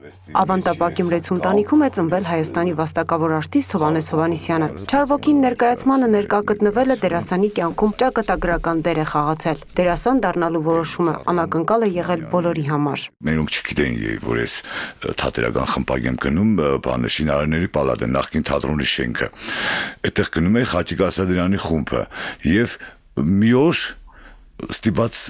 Ավանտապա Գյումրեցու ընտանիքում է ծնվել Հայաստանի վաստակավոր արտիստ Հովհաննես Հովհաննիսյանը։ Չարվոքին ներկայացմանը ներկա գտնվելը դերասանի կյանքում ճակատագրական դեր է խաղացել։ Դերասան դառնալու որոշումը անակնկալ է եղել բոլորի համար։ Մենոնք չգիտեին, որ ես թատերական խմբակ եմ գնում, շինարարների պալատը, նախկին թատրոնի շենքը։ Այդտեղ գնում էի Խաչիկ Ասատրյանի խումբը եւ մի օր ստիպված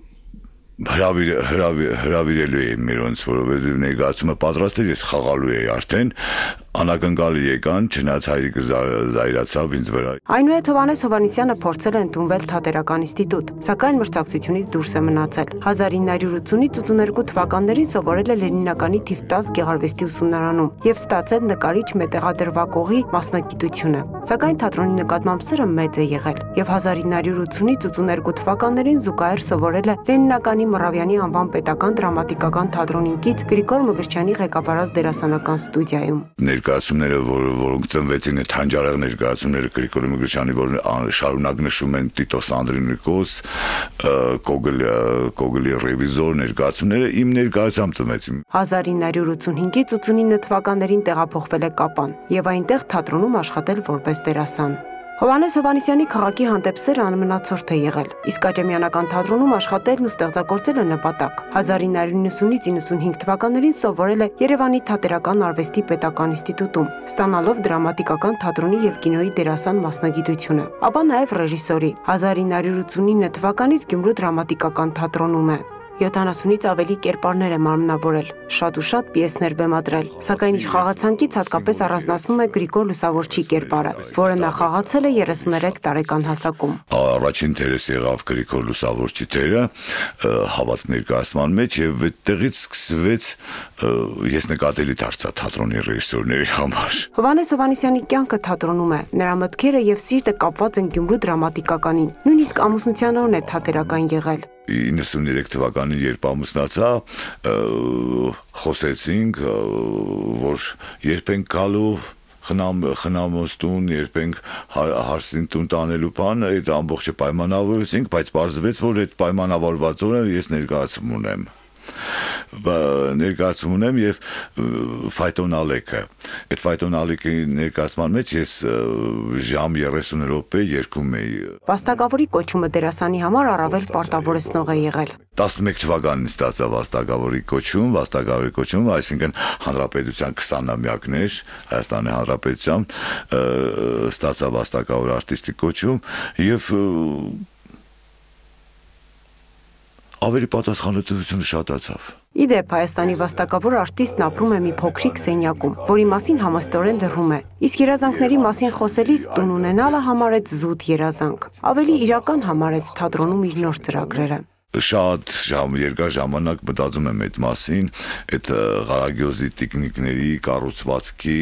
հրավիրելու էի մերոնց, որովհետև ներկայացումը պատրաստ էր, ես խաղալու էի արդեն, անակնկալի եկան, չնայած հայրիկը զայրացավ ինձ վրա։ Այնուհետ Հովհաննես Հովհաննիսյանը փորձել է ընդունվել թատերական ինստիտուտ, սակայն մրցակցությունից դուրս է մնացել։ 1980-ից 82 թվականներին սովորել է Լենինականի թիվ 10 գեղարվեստի ուսումնարանում եւ ստացել նկարիչ մետաղադրվակողի մասնագիտությունը։ Սակայն թատրոնի նկատմամբ սերը մեծ է եղել եւ 1980-ից 82 թվականներին զուգահեռ սովորել է Լենինականի Մռավյանի անվան պետական դրամատիկական թատրոնինքից Գրիգոր Մկրտչյանի ղեկավարած դերասանական ստուդիայում։ Ներկայացումները, որոնք ծնվեցին, այդ հանճարեղ ներկայացումները Գրիգոր Մկրտչյանի, որ շարունակ նշում են Տիտոս Անդրոնիկոս, Կոգլի ռևիզոր ներկայացումները իմ ներկայությամբ ծնվեցին։ 1985-ից 89 թվականներին տեղափոխվել է Կապան եւ այնտեղ թատրոնում աշխատել որպես դերասան։ Հովհաննես Հովհաննիսյանի քաղաքի հանդեպ սերը անմնացորդ է եղել, իսկ Աճեմյանական թատրոնում աշխատելն ու ստեղծագործելը նպատակ։ 1990-ից 95 թվականներին սովորել է Երևանի թատերական արվեստի պետական ինստիտուտում, ստանալով դրամատիկական թատրոնի եւ կինոյի դերասան մասնագիտությունը, ապա նաեւ ռեժիսորի։ 1989 թվականից Գյումրու դրամատիկական թատրոնում է։ 70-ից ավելի կերպարներ է մարմնավորել, շատ ու շատ պիեսներ բեմադրել, սակայն իր խաղացանկից հատկապես առանձնացնում է Գրիգոր Լուսավորչի կերպարը, որը նա խաղացել է 33 տարեկան հասակում։ Առաջին դերս եղավ Գրիգոր Լուսավորչի դերը հավաք ներկայացման մեջ եւ այդտեղից սկսվեց ես նկատելի դարձա թատրոնի ռեժիսորների համար։ Հովհաննես Հովհաննիսյանի կյանքը թատրոնում է, նրա մտքերը եւ սիրտը կապված են Գյումրու դրամատիկականին, նույնիսկ ամուսնության օրն է թատերական եղել։ 93 թվականին երբ ամուսնացա, խոսեցինք, որ երբ ենք գալու խնամոց տուն, երբ ենք հարսին տուն տանելու բան, այդ ամբողջը պայմանավորեցինք, բայց պարզվեց, որ այդ պայմանավորված օրը ես ներկայացում ունեմ։ Եւ ֆայտոն ալեքը։ Այդ ֆայտոն ալեքի ներկայացման մեջ ես ժամ 30 րոպե երգում էի։ Վաստակավորի կոչումը դերասանի համար առավել պարտավորեցնող է եղել։ 11 թվականին ստացա վաստակավորի կոչում, այսինքն հանրապետության 20-ամյակներ, Հայաստանի Հանրապետության ստացա վաստակավոր արտիստի կոչում եւ ավելի պատասխանատվությունը շատացավ։ Իդեպ Հայաստանի վաստակավոր արտիստն ապրում է մի փոքրիկ սենյակում, որի մասին համաստորեն լռում է։ Իսկ երազանքների մասին խոսելիս տուն ունենալը համարեց զուտ երազանք։ Ավելի իրական համարեց թատրոնում իր նոր ծրագրերը։ Շատ երկար ժամանակ մտածում եմ այդ մասին, այդ Ղարագյոզի տիկնիկների կառուցվածքի,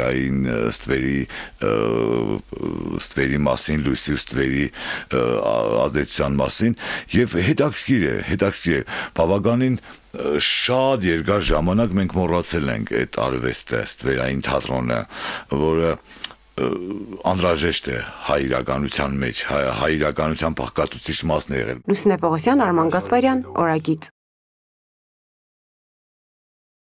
ստվերի մասին, լույսի ստվերի ազդեցության մասին եւ հետաքրքիր է, բավականին շատ երկար ժամանակ մենք մոռացել ենք այդ արվեստը, ստվերային թատրոնը, որը անհրաժեշտ է հայ իրականության մեջ, հայ իրականության բաղկացուցիչ մասն է եղել։ Լուսինե Պողոսյան, Արման Գասպարյան, Օրագիծ։